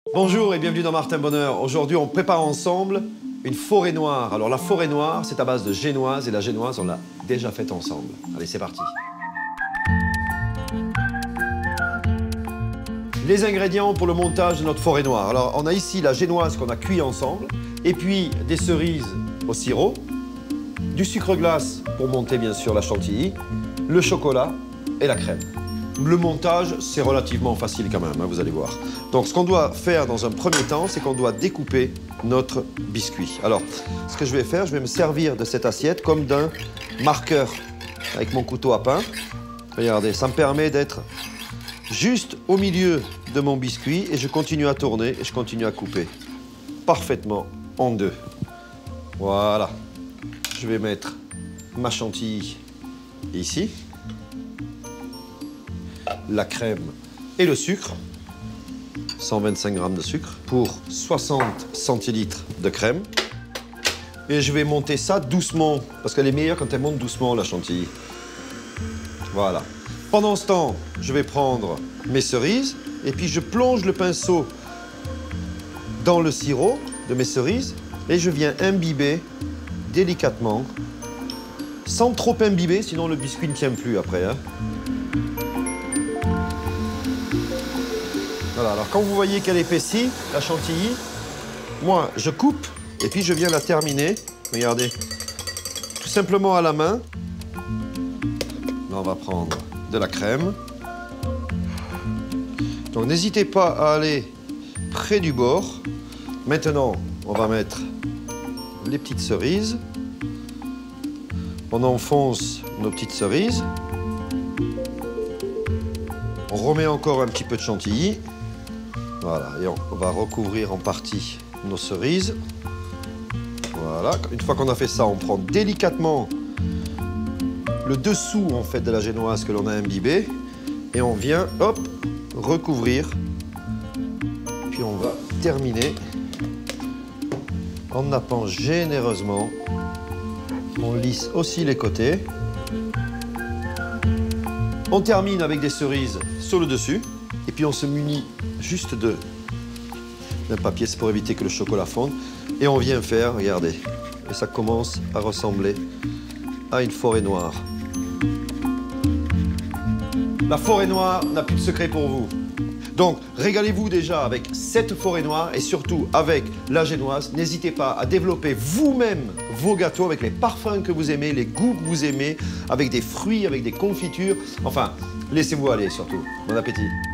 Bonjour et bienvenue dans Martin Bonheur. Aujourd'hui, on prépare ensemble une forêt noire. Alors la forêt noire, c'est à base de génoise et la génoise, on l'a déjà faite ensemble. Allez, c'est parti. Les ingrédients pour le montage de notre forêt noire. Alors on a ici la génoise qu'on a cuit ensemble et puis des cerises au sirop, du sucre glace pour monter bien sûr la chantilly, le chocolat et la crème. Le montage, c'est relativement facile quand même, hein, vous allez voir. Donc ce qu'on doit faire dans un premier temps, c'est qu'on doit découper notre biscuit. Alors, ce que je vais faire, je vais me servir de cette assiette comme d'un marqueur avec mon couteau à pain. Regardez, ça me permet d'être juste au milieu de mon biscuit et je continue à tourner et je continue à couper parfaitement en deux. Voilà. Je vais mettre ma chantilly ici, la crème et le sucre, 125 g de sucre pour 60 centilitres de crème. Et je vais monter ça doucement, parce qu'elle est meilleure quand elle monte doucement, la chantilly. Voilà. Pendant ce temps, je vais prendre mes cerises et puis je plonge le pinceau dans le sirop de mes cerises et je viens imbiber délicatement, sans trop imbiber, sinon le biscuit ne tient plus après, hein. Voilà, alors quand vous voyez qu'elle épaissit, la chantilly, moi je coupe et puis je viens la terminer, regardez, tout simplement à la main. Là on va prendre de la crème. Donc n'hésitez pas à aller près du bord. Maintenant, on va mettre les petites cerises. On enfonce nos petites cerises. On remet encore un petit peu de chantilly. Voilà, et on va recouvrir en partie nos cerises. Voilà, une fois qu'on a fait ça, on prend délicatement le dessous en fait de la génoise que l'on a imbibé et on vient, hop, recouvrir. Puis on va terminer en nappant généreusement. On lisse aussi les côtés. On termine avec des cerises sur le dessus. Et puis on se munit juste d'un papier, c'est pour éviter que le chocolat fonde. Et on vient faire, regardez, et ça commence à ressembler à une forêt noire. La forêt noire n'a plus de secret pour vous. Donc, régalez-vous déjà avec cette forêt noire et surtout avec la génoise. N'hésitez pas à développer vous-même vos gâteaux avec les parfums que vous aimez, les goûts que vous aimez, avec des fruits, avec des confitures. Enfin, laissez-vous aller surtout. Bon appétit.